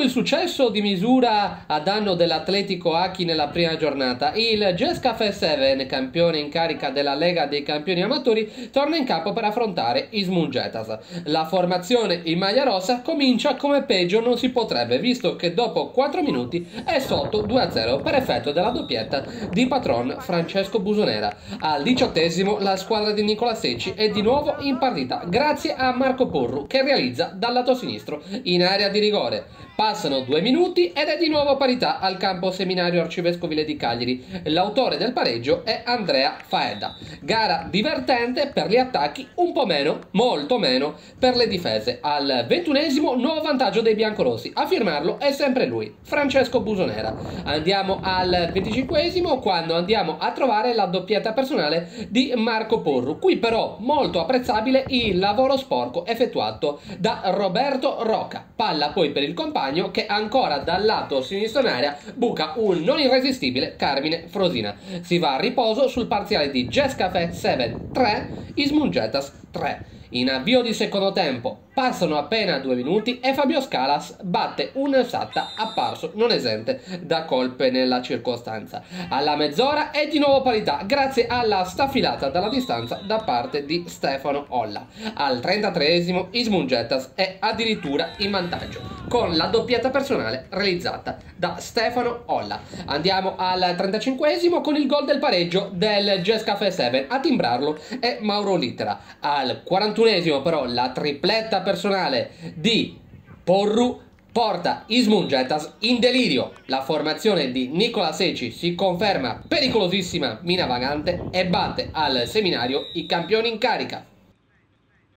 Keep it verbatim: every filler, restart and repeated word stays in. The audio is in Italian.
il successo di misura a danno dell'Atletico Acchi nella prima giornata, il Gescafè sette, campione in carica della Lega dei Campioni Amatori, torna in campo per affrontare Ismungetas. La formazione in maglia rossa comincia come peggio non si potrebbe, visto che dopo quattro minuti è sotto due a zero per effetto della doppietta di patron Francesco Busonera. Al diciottesimo la squadra di Nicola Secci è di nuovo in partita, grazie a Marco Porru che realizza dal lato sinistro in area di rigore. Passano due minuti ed è di nuovo parità al campo seminario arcivescovile di Cagliari. L'autore del pareggio è Andrea Faeda. Gara divertente per gli attacchi, un po' meno, molto meno, per le difese. Al ventunesimo nuovo vantaggio dei biancorossi. A firmarlo è sempre lui, Francesco Busonera. Andiamo al venticinquesimo quando andiamo a trovare la doppietta personale di Marco Porru. Qui però molto apprezzabile il lavoro sporco effettuato da Roberto Rocca. Palla poi per il compagno che ancora dal lato sinistro in area buca un non irresistibile Carmine Frosina. Si va a riposo sul parziale di Gescafè sette tre, Ismungetas tre. In avvio di secondo tempo passano appena due minuti e Fabio Scalas batte un Satta apparso non esente da colpe nella circostanza. Alla mezz'ora è di nuovo parità grazie alla staffilata dalla distanza da parte di Stefano Olla. Al trentatreesimo Ismungetas è addirittura in vantaggio con la doppietta personale realizzata da Stefano Olla. Andiamo al trentacinquesimo con il gol del pareggio del Gescafè sette. A timbrarlo è Mauro Littera. Al quarantunesimo però la tripletta personale di Porru porta Ismungetas in delirio. La formazione di Nicola Secci si conferma pericolosissima mina vagante e batte al seminario i campioni in carica.